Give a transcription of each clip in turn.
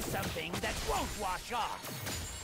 Here's something that won't wash off.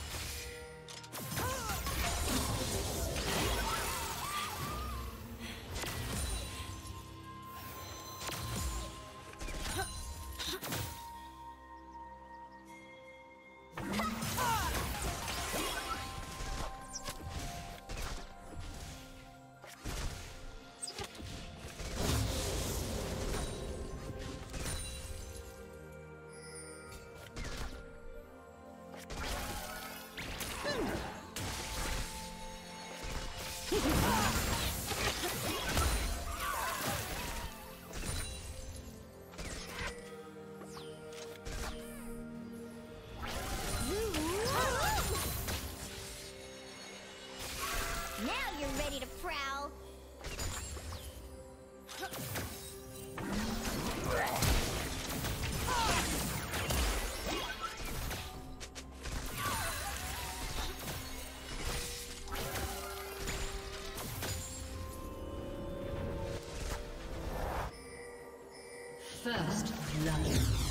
Now you're ready to prowl. First blood.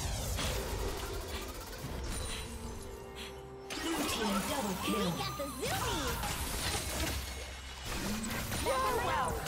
Blue team double kill. We got the zoomies. You're welcome.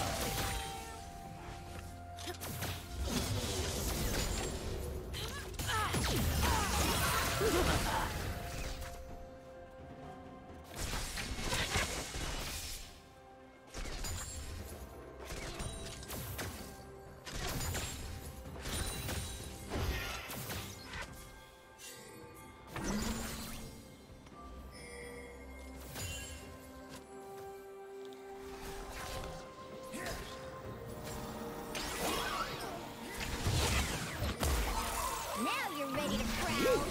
Now you're ready to prowl.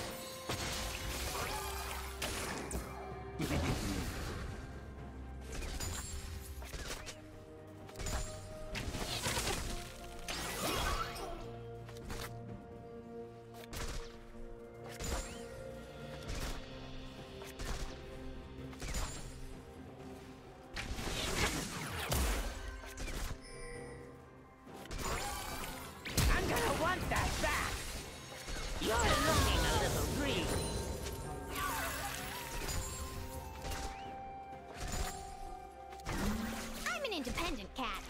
I'm gonna want that back. You're looking a little green. I'm an independent cat.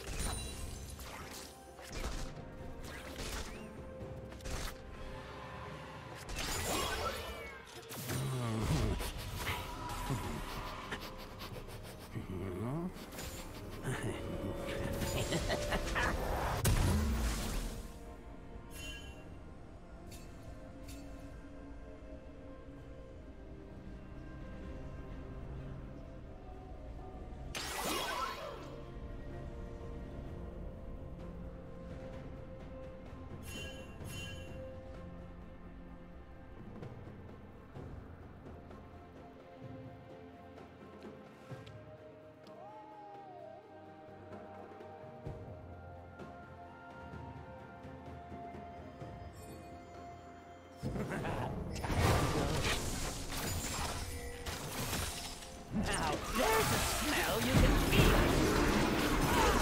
Now, there's a smell you can feel.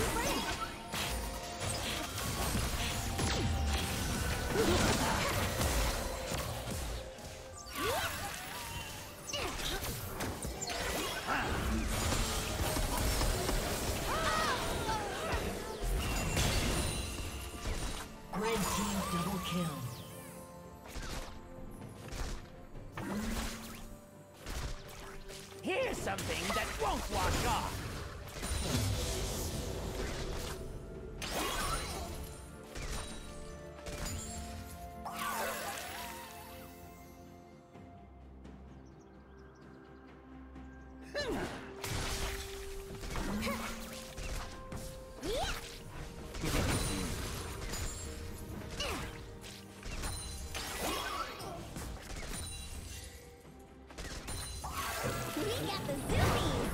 Red team double kill. Here's something that won't wash off. We got the zoomies.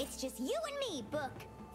It's just you and me, Book.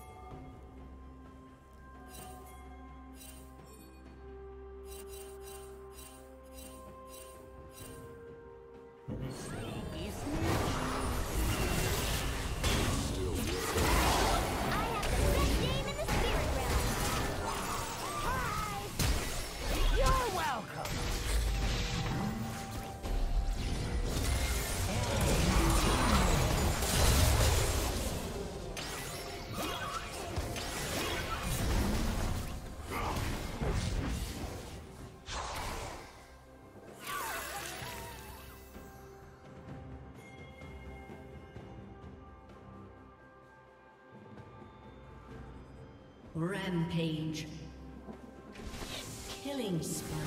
Rampage. Killing spree.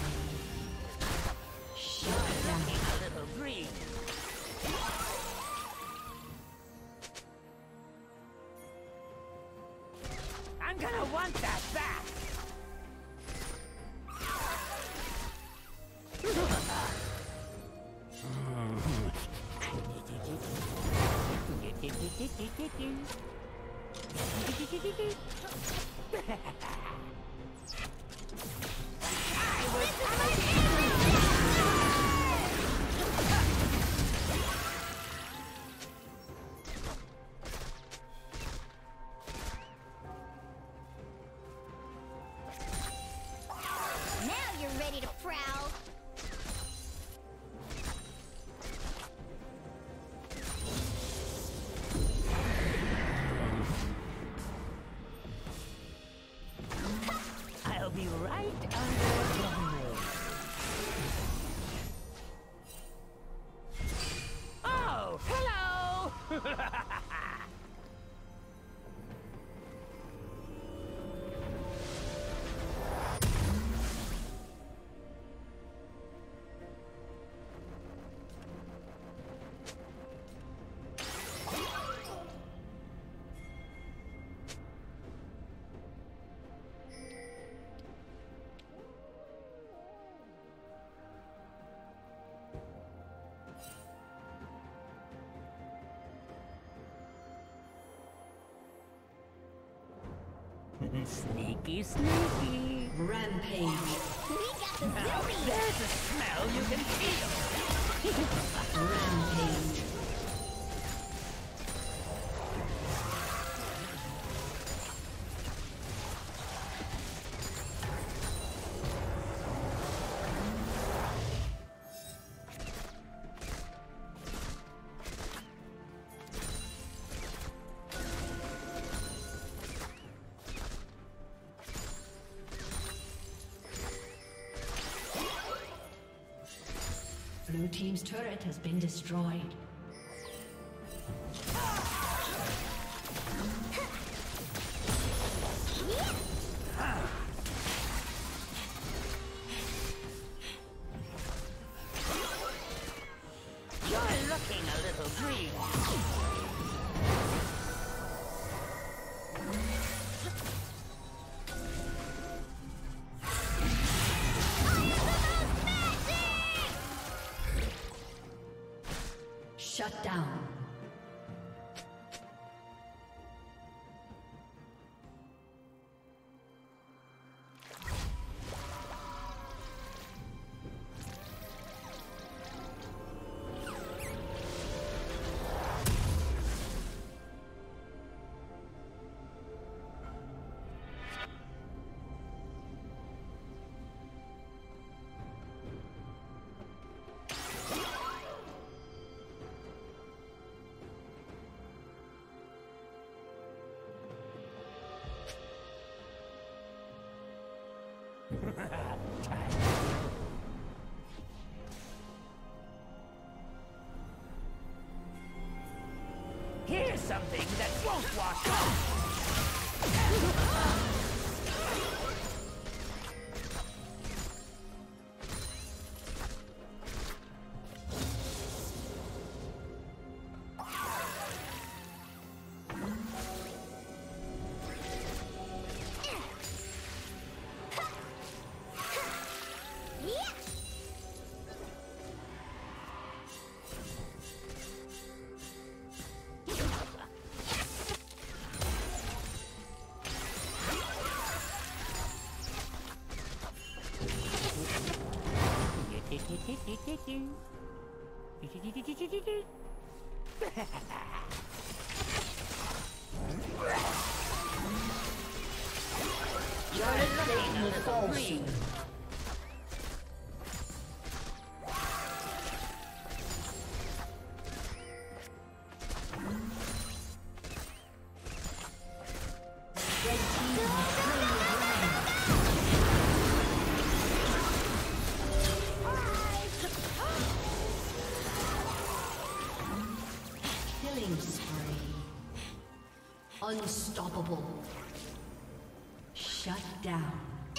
Shut down. A little green. I'm gonna want that back. Now you're ready to prowl. I'll be right under your nose. Oh, hello! Sneaky, sneaky. Rampage. We got the Now, zoomies. there's a smell you can feel. Rampage. Blue team's turret has been destroyed. You're looking a little green. Shut down. Here's something that won't wash off. Unstoppable. Shut down.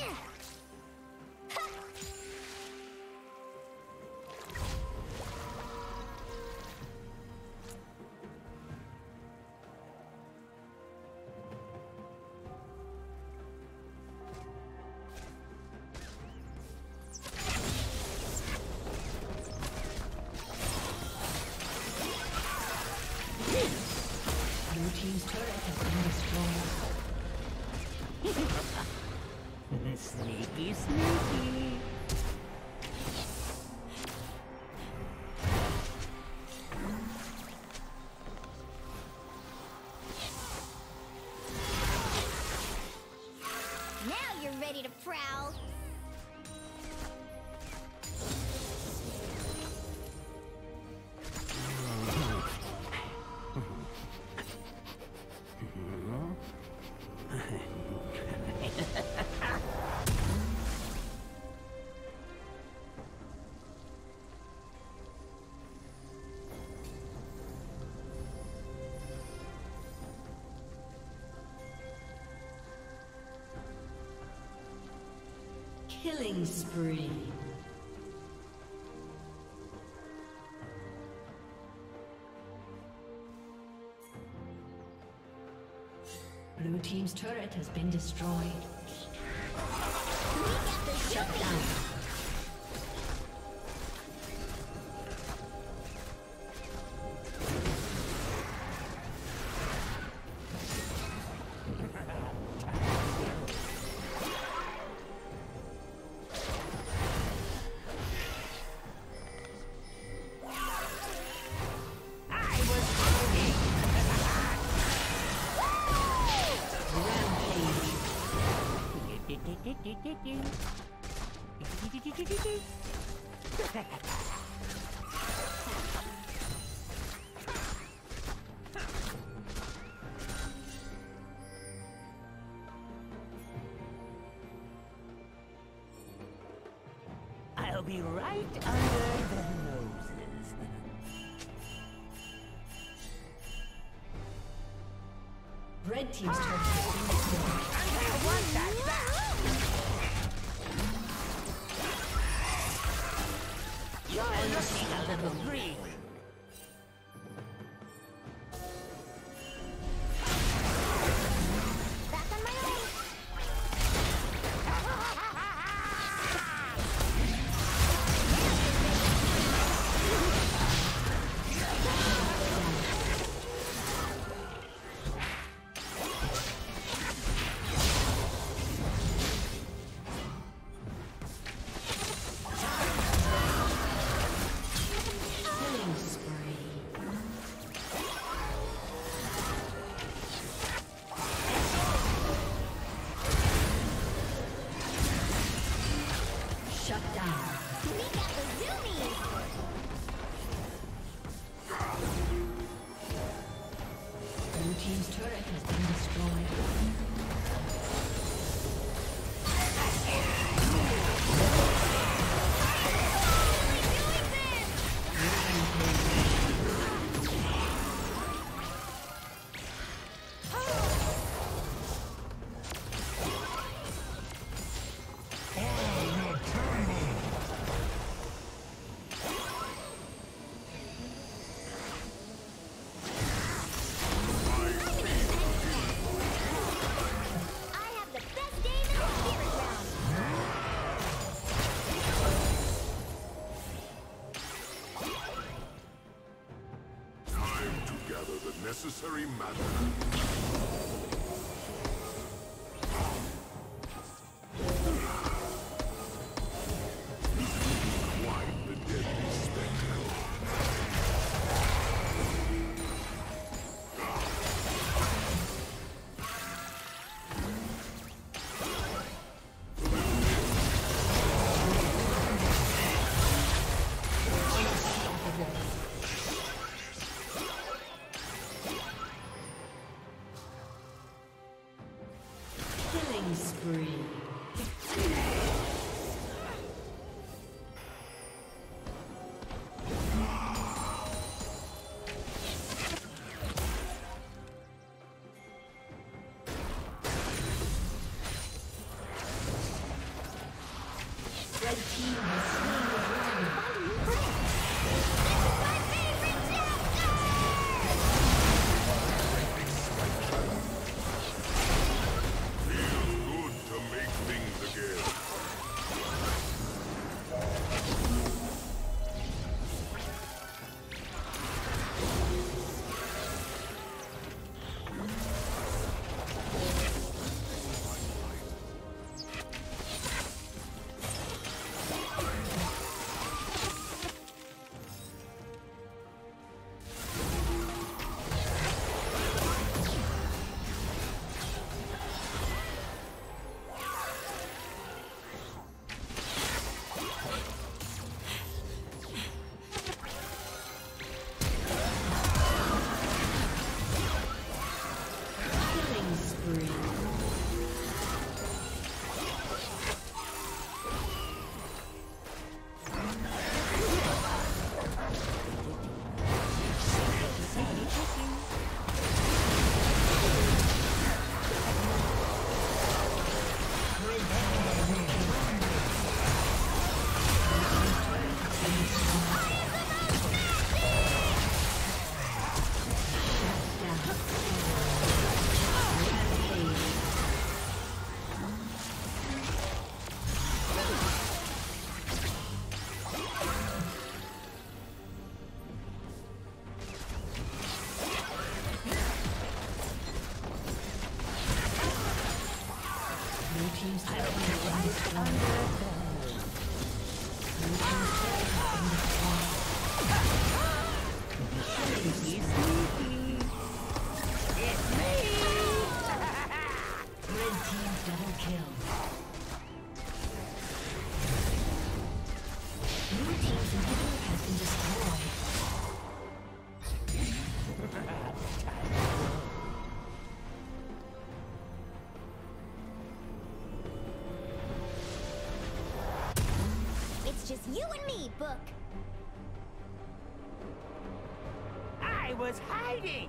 Team's turret has been destroyed. Sneaky, sneaky. Now you're ready to prowl. Killing spree. Blue team's turret has been destroyed. Shut down. I'll be right under the noses. Red team's turret has been destroyed. I'm gonna want that back. You're looking a little green. Back on my way. Necessary matter. Wipe the dead spree. Red team has slain the dragon. Good to make things again. Just you and me, Book. I was hiding!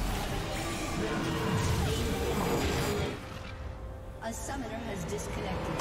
A summoner has disconnected.